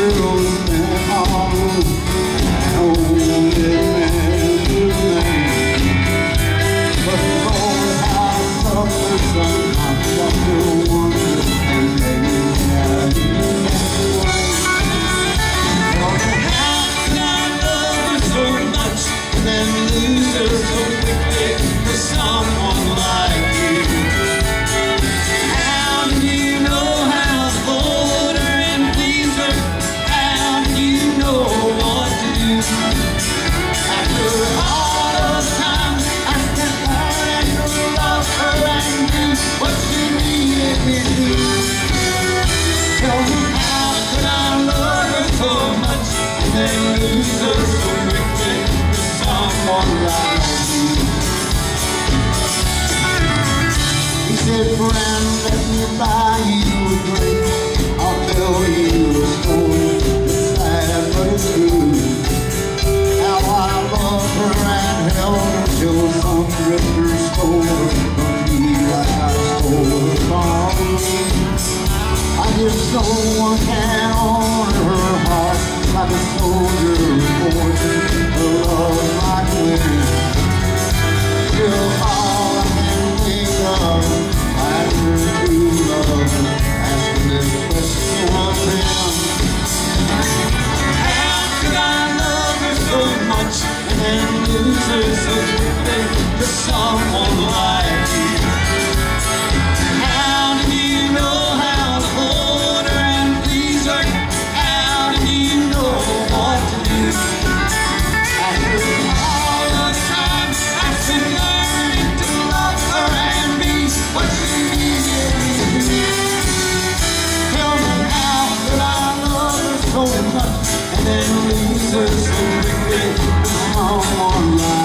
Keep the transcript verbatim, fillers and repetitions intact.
girls in our room, and only man to blame. But Lord, how suffer sometimes after one and maybe now you get away. Lord, how can I love her so much and then lose her so quickly for someone like you? How do you know how to hold her and please her? How do you know what to do? After all of the time I spent learning to love her and do what she needed me to do. Tell me, how could I love her so much and then lose her so quickly for someone like you? He said, friend, let me buy you a drink. I'll tell you a story. It's sad, but it's true. How I loved her and held her till some drifter stole her from me like I stole her from me. I guess someone can honor her heart like a soldier forging a love like wind. Still all I can think of after true love, asking this question of him. How could I love her so much and then lose her so quickly to someone like you? How did you know how to hold her and please her? How did you know what to do? After all the time I spent learning to love her and be what she needed me to be. Tell me, how could I love her so much and then lose her so quickly to someone like